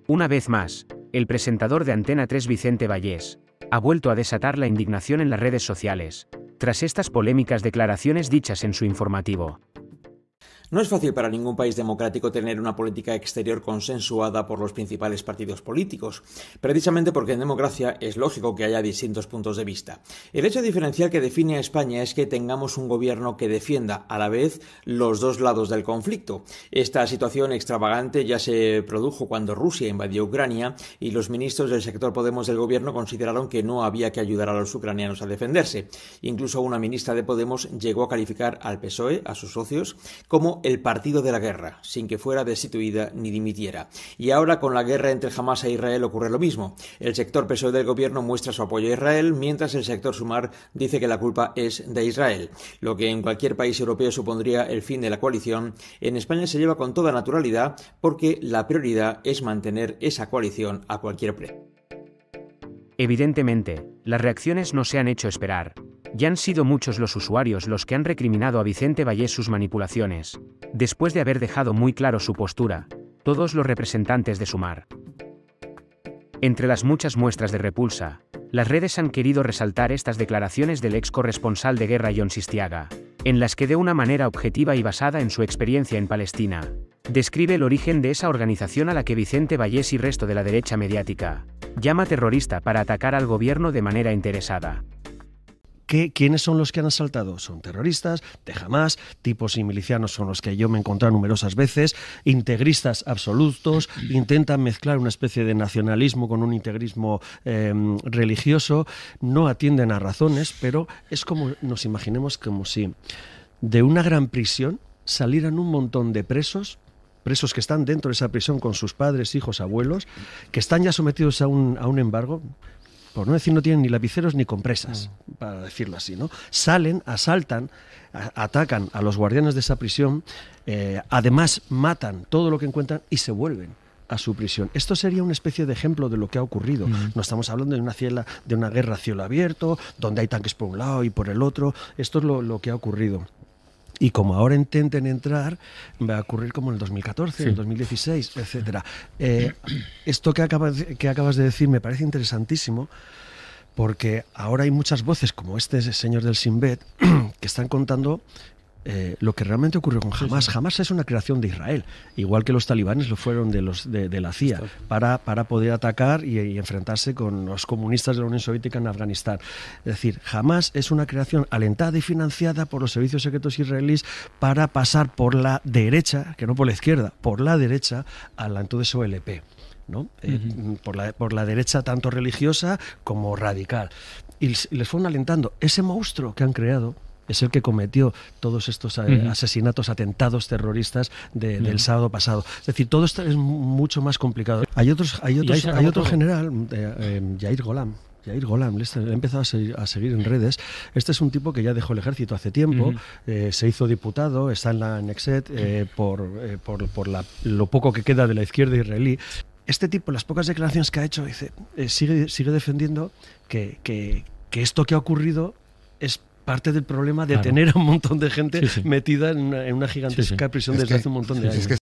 Una vez más, el presentador de Antena 3 Vicente Vallés ha vuelto a desatar la indignación en las redes sociales, tras estas polémicas declaraciones dichas en su informativo. No es fácil para ningún país democrático tener una política exterior consensuada por los principales partidos políticos, precisamente porque en democracia es lógico que haya distintos puntos de vista. El hecho diferencial que define a España es que tengamos un gobierno que defienda a la vez los dos lados del conflicto. Esta situación extravagante ya se produjo cuando Rusia invadió Ucrania y los ministros del sector Podemos del gobierno consideraron que no había que ayudar a los ucranianos a defenderse. Incluso una ministra de Podemos llegó a calificar al PSOE, a sus socios, como el partido de la guerra, sin que fuera destituida ni dimitiera. Y ahora con la guerra entre Hamás e Israel ocurre lo mismo. El sector PSOE del gobierno muestra su apoyo a Israel, mientras el sector Sumar dice que la culpa es de Israel. Lo que en cualquier país europeo supondría el fin de la coalición, en España se lleva con toda naturalidad porque la prioridad es mantener esa coalición a cualquier precio. Evidentemente, las reacciones no se han hecho esperar. Ya han sido muchos los usuarios los que han recriminado a Vicente Vallés sus manipulaciones, después de haber dejado muy claro su postura, todos los representantes de Sumar. Entre las muchas muestras de repulsa, las redes han querido resaltar estas declaraciones del ex corresponsal de guerra Jon Sistiaga, en las que de una manera objetiva y basada en su experiencia en Palestina, describe el origen de esa organización a la que Vicente Vallés y resto de la derecha mediática llama terrorista para atacar al gobierno de manera interesada. ¿Quiénes son los que han asaltado? Son terroristas de Hamás, tipos y milicianos con los que yo me he encontrado numerosas veces, integristas absolutos, intentan mezclar una especie de nacionalismo con un integrismo religioso, no atienden a razones, pero es como nos imaginemos como si de una gran prisión salieran un montón de presos que están dentro de esa prisión con sus padres, hijos, abuelos, que están ya sometidos a un embargo. Por no decir, no tienen ni lapiceros ni compresas, para decirlo así, ¿no? Salen, asaltan, atacan a los guardianes de esa prisión, además matan todo lo que encuentran y se vuelven a su prisión. Esto sería una especie de ejemplo de lo que ha ocurrido. No estamos hablando de una guerra a cielo abierto, donde hay tanques por un lado y por el otro. Esto es lo que ha ocurrido. Y como ahora intenten entrar, va a ocurrir como en el 2014, en el 2016, etcétera. Esto que acabas de decir me parece interesantísimo, porque ahora hay muchas voces, como este señor del Sinn Bet, que están contando lo que realmente ocurrió con Hamás. Hamás es una creación de Israel, igual que los talibanes lo fueron de la CIA, para poder atacar y enfrentarse con los comunistas de la Unión Soviética en Afganistán. Es decir, Hamás es una creación alentada y financiada por los servicios secretos israelíes para pasar por la derecha, que no por la izquierda, por la derecha a la entonces OLP, ¿no? Por la derecha tanto religiosa como radical. Y les fueron alentando. Ese monstruo que han creado es el que cometió todos estos asesinatos, atentados terroristas del sábado pasado. Es decir, todo esto es mucho más complicado. Hay otro general, Yair Golam, le he empezado a seguir en redes. Este es un tipo que ya dejó el ejército hace tiempo, se hizo diputado, está en la Knesset por lo poco que queda de la izquierda israelí. Este tipo, las pocas declaraciones que ha hecho, dice, sigue defendiendo que esto que ha ocurrido es parte del problema de tener a un montón de gente metida en una gigantesca prisión desde hace un montón de años.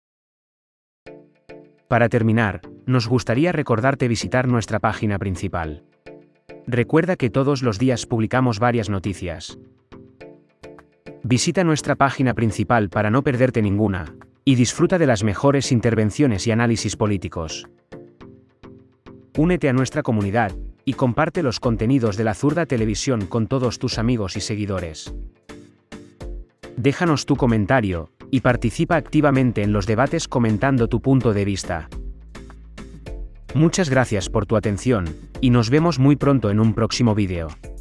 Para terminar, nos gustaría recordarte visitar nuestra página principal. Recuerda que todos los días publicamos varias noticias. Visita nuestra página principal para no perderte ninguna, y disfruta de las mejores intervenciones y análisis políticos. Únete a nuestra comunidad y comparte los contenidos de La Zurda Televisión con todos tus amigos y seguidores. Déjanos tu comentario y participa activamente en los debates comentando tu punto de vista. Muchas gracias por tu atención y nos vemos muy pronto en un próximo vídeo.